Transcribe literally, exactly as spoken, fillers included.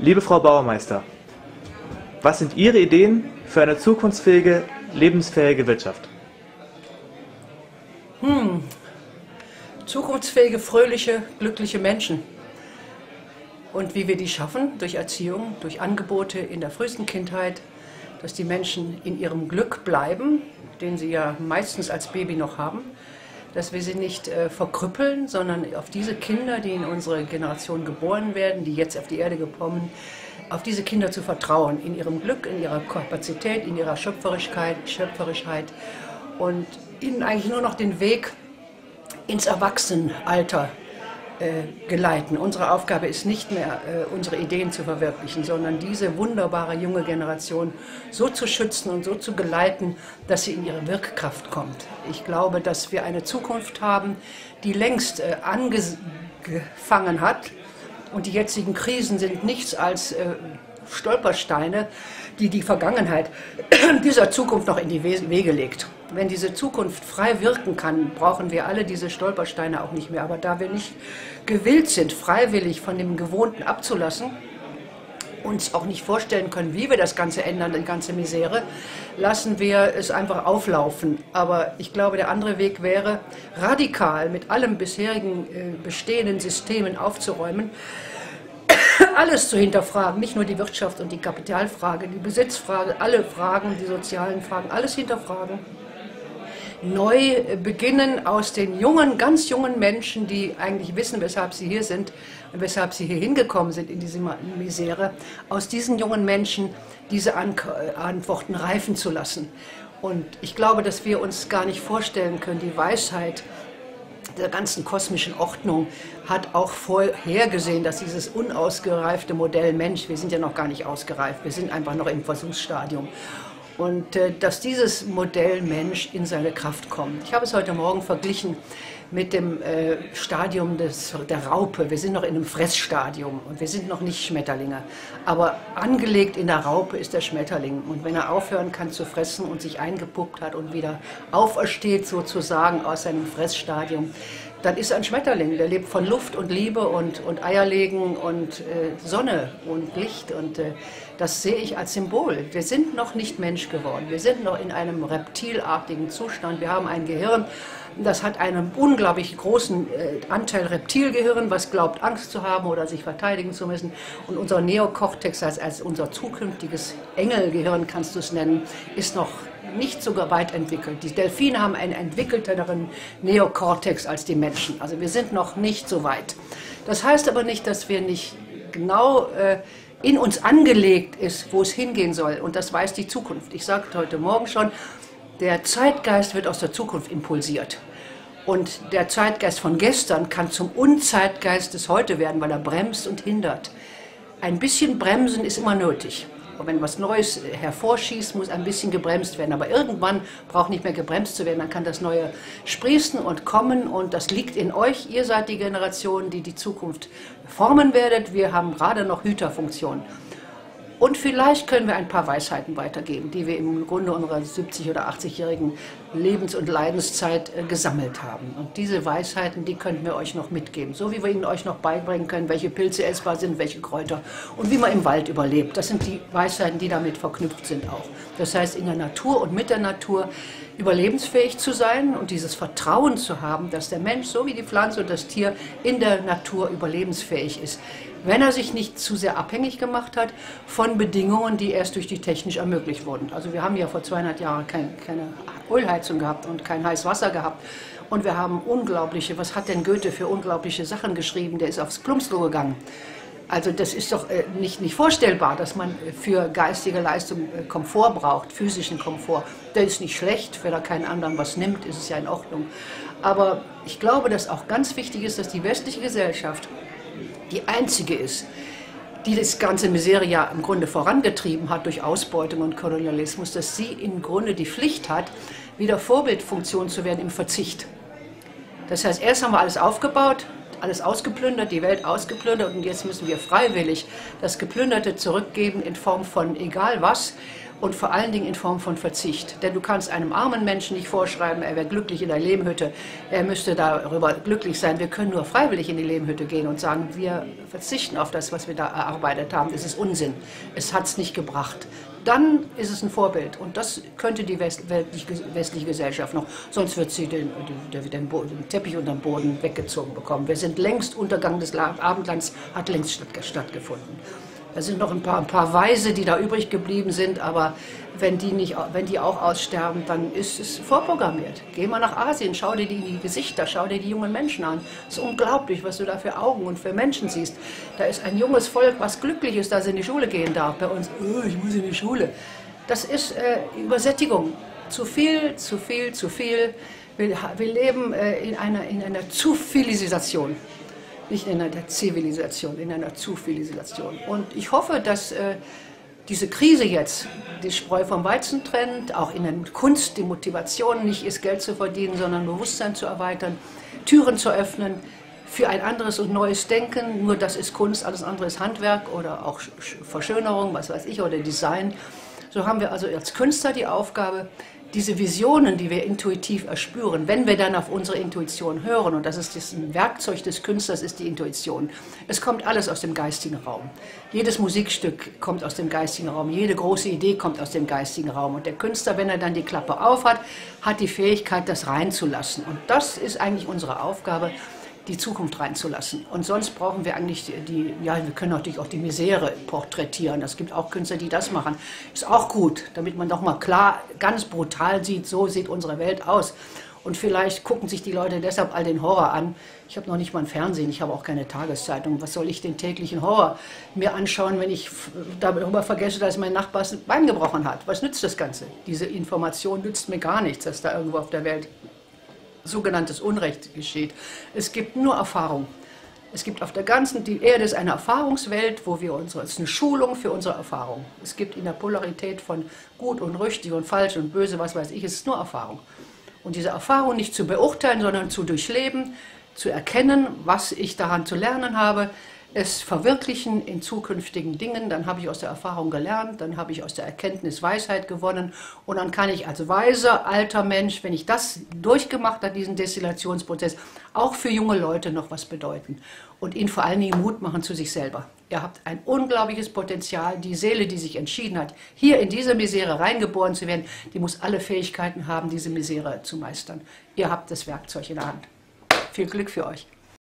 Liebe Frau Bauermeister, was sind Ihre Ideen für eine zukunftsfähige, lebensfähige Wirtschaft? Hm. Zukunftsfähige, fröhliche, glückliche Menschen. Und wie wir die schaffen? Durch Erziehung, durch Angebote in der frühesten Kindheit, dass die Menschen in ihrem Glück bleiben, den sie ja meistens als Baby noch haben, dass wir sie nicht äh, verkrüppeln, sondern auf diese Kinder, die in unsere Generation geboren werden, die jetzt auf die Erde gekommen, auf diese Kinder zu vertrauen, in ihrem Glück, in ihrer Kapazität, in ihrer Schöpferischkeit, Schöpferischheit und ihnen eigentlich nur noch den Weg ins Erwachsenenalter äh, geleiten. Unsere Aufgabe ist nicht mehr, äh, unsere Ideen zu verwirklichen, sondern diese wunderbare junge Generation so zu schützen und so zu geleiten, dass sie in ihre Wirkkraft kommt. Ich glaube, dass wir eine Zukunft haben, die längst äh, angefangen hat, und die jetzigen Krisen sind nichts als äh, Stolpersteine, die die Vergangenheit dieser Zukunft noch in die Wege legt. Wenn diese Zukunft frei wirken kann, brauchen wir alle diese Stolpersteine auch nicht mehr. Aber da wir nicht gewillt sind, freiwillig von dem Gewohnten abzulassen, uns auch nicht vorstellen können, wie wir das Ganze ändern, die ganze Misere, lassen wir es einfach auflaufen. Aber ich glaube, der andere Weg wäre, radikal mit allem bisherigen äh, bestehenden Systemen aufzuräumen, alles zu hinterfragen, nicht nur die Wirtschaft und die Kapitalfrage, die Besitzfrage, alle Fragen, die sozialen Fragen, alles hinterfragen. Neu beginnen aus den jungen, ganz jungen Menschen, die eigentlich wissen, weshalb sie hier sind und weshalb sie hier hingekommen sind in diese Misere, aus diesen jungen Menschen diese Antworten reifen zu lassen. Und ich glaube, dass wir uns gar nicht vorstellen können, die Weisheit der ganzen kosmischen Ordnung hat auch vorhergesehen, dass dieses unausgereifte Modell Mensch, wir sind ja noch gar nicht ausgereift, wir sind einfach noch im Versuchsstadium, und äh, dass dieses Modell Mensch in seine Kraft kommt. Ich habe es heute Morgen verglichen mit dem äh, Stadium des, der Raupe. Wir sind noch in einem Fressstadium und wir sind noch nicht Schmetterlinge. Aber angelegt in der Raupe ist der Schmetterling. Und wenn er aufhören kann zu fressen und sich eingepuppt hat und wieder aufersteht sozusagen aus seinem Fressstadium, dann ist er ein Schmetterling. Der lebt von Luft und Liebe und, und Eierlegen und äh, Sonne und Licht. Und äh, das sehe ich als Symbol. Wir sind noch nicht Mensch geworden. Wir sind noch in einem reptilartigen Zustand. Wir haben ein Gehirn, das hat einen unglaublich großen äh, Anteil Reptilgehirn, was glaubt, Angst zu haben oder sich verteidigen zu müssen. Und unser Neokortex, als, als unser zukünftiges Engelgehirn, kannst du es nennen, ist noch nicht so weit entwickelt. Die Delfine haben einen entwickelteren Neokortex als die Menschen. Also wir sind noch nicht so weit. Das heißt aber nicht, dass wir nicht genau äh, in uns angelegt ist, wo es hingehen soll. Und das weiß die Zukunft. Ich sagte heute Morgen schon, der Zeitgeist wird aus der Zukunft impulsiert. Und der Zeitgeist von gestern kann zum Unzeitgeist des Heute werden, weil er bremst und hindert. Ein bisschen Bremsen ist immer nötig. Und wenn was Neues hervorschießt, muss ein bisschen gebremst werden. Aber irgendwann braucht nicht mehr gebremst zu werden, dann kann das Neue sprießen und kommen. Und das liegt in euch. Ihr seid die Generation, die die Zukunft formen werdet. Wir haben gerade noch Hüterfunktion. Und vielleicht können wir ein paar Weisheiten weitergeben, die wir im Grunde unserer siebzig- oder achtzigjährigen Lebens- und Leidenszeit äh, gesammelt haben. Und diese Weisheiten, die könnten wir euch noch mitgeben. So wie wir ihnen euch noch beibringen können, welche Pilze essbar sind, welche Kräuter und wie man im Wald überlebt. Das sind die Weisheiten, die damit verknüpft sind auch. Das heißt, in der Natur und mit der Natur überlebensfähig zu sein und dieses Vertrauen zu haben, dass der Mensch, so wie die Pflanze und das Tier, in der Natur überlebensfähig ist. Wenn er sich nicht zu sehr abhängig gemacht hat von Bedingungen, die erst durch die Technik ermöglicht wurden. Also wir haben ja vor zweihundert Jahren kein, keine Ölheizung gehabt und kein heißes Wasser gehabt. Und wir haben unglaubliche, was hat denn Goethe für unglaubliche Sachen geschrieben? Der ist aufs Plumpsklo gegangen. Also das ist doch äh, nicht, nicht vorstellbar, dass man für geistige Leistung äh, Komfort braucht, physischen Komfort. Der ist nicht schlecht, wenn er keinen anderen was nimmt, ist es ja in Ordnung. Aber ich glaube, dass auch ganz wichtig ist, dass die westliche Gesellschaft die einzige ist, die das ganze Misere ja im Grunde vorangetrieben hat durch Ausbeutung und Kolonialismus, dass sie im Grunde die Pflicht hat, wieder Vorbildfunktion zu werden im Verzicht. Das heißt, erst haben wir alles aufgebaut, alles ausgeplündert, die Welt ausgeplündert, und jetzt müssen wir freiwillig das Geplünderte zurückgeben in Form von egal was. und vor allen Dingen in Form von Verzicht. Denn du kannst einem armen Menschen nicht vorschreiben, er wäre glücklich in der Lehmhütte, er müsste darüber glücklich sein. Wir können nur freiwillig in die Lehmhütte gehen und sagen, wir verzichten auf das, was wir da erarbeitet haben. Es ist Unsinn, es hat es nicht gebracht. Dann ist es ein Vorbild und das könnte die West westliche Gesellschaft noch, sonst wird sie den, den, den, den Teppich unter dem Boden weggezogen bekommen. Wir sind längst, Untergang des Abendlands hat längst stattgefunden. Da sind noch ein paar, ein paar Weise, die da übrig geblieben sind, aber wenn die, nicht, wenn die auch aussterben, dann ist es vorprogrammiert. Geh mal nach Asien, schau dir die Gesichter, schau dir die jungen Menschen an. Es ist unglaublich, was du da für Augen und für Menschen siehst. Da ist ein junges Volk, was glücklich ist, dass es in die Schule gehen darf. Bei uns, oh, ich muss in die Schule. Das ist äh, Übersättigung. Zu viel, zu viel, zu viel. Wir, wir leben äh, in einer, in einer Zufilisation. Nicht in einer Zivilisation, in einer Zufilisation. Und ich hoffe, dass äh, diese Krise jetzt die Spreu vom Weizen trennt, auch in der Kunst die Motivation nicht ist, Geld zu verdienen, sondern Bewusstsein zu erweitern, Türen zu öffnen für ein anderes und neues Denken. Nur das ist Kunst, alles andere ist Handwerk oder auch Verschönerung, was weiß ich, oder Design. So haben wir also als Künstler die Aufgabe, diese Visionen, die wir intuitiv erspüren, wenn wir dann auf unsere Intuition hören, und das ist das ein Werkzeug des Künstlers, ist die Intuition. Es kommt alles aus dem geistigen Raum. Jedes Musikstück kommt aus dem geistigen Raum, jede große Idee kommt aus dem geistigen Raum. Und der Künstler, wenn er dann die Klappe aufhat, hat die Fähigkeit, das reinzulassen. Und das ist eigentlich unsere Aufgabe, die Zukunft reinzulassen. Und sonst brauchen wir eigentlich die, ja, wir können natürlich auch die Misere porträtieren. Es gibt auch Künstler, die das machen. Ist auch gut, damit man doch mal klar, ganz brutal sieht, so sieht unsere Welt aus. Und vielleicht gucken sich die Leute deshalb all den Horror an. Ich habe noch nicht mal ein Fernsehen, ich habe auch keine Tageszeitung. Was soll ich den täglichen Horror mir anschauen, wenn ich darüber vergesse, dass mein Nachbar das Bein gebrochen hat? Was nützt das Ganze? Diese Information nützt mir gar nichts, dass da irgendwo auf der Welt sogenanntes Unrecht geschieht. Es gibt nur Erfahrung. Es gibt auf der ganzen, die Erde ist eine Erfahrungswelt, wo wir unsere, es ist eine Schulung für unsere Erfahrung. Es gibt in der Polarität von gut und richtig und falsch und böse, was weiß ich, es ist nur Erfahrung. Und diese Erfahrung nicht zu beurteilen, sondern zu durchleben, zu erkennen, was ich daran zu lernen habe, es verwirklichen in zukünftigen Dingen, dann habe ich aus der Erfahrung gelernt, dann habe ich aus der Erkenntnis Weisheit gewonnen und dann kann ich als weiser, alter Mensch, wenn ich das durchgemacht habe, diesen Destillationsprozess, auch für junge Leute noch was bedeuten und ihnen vor allen Dingen Mut machen zu sich selber. Ihr habt ein unglaubliches Potenzial, die Seele, die sich entschieden hat, hier in diese Misere reingeboren zu werden, die muss alle Fähigkeiten haben, diese Misere zu meistern. Ihr habt das Werkzeug in der Hand. Viel Glück für euch.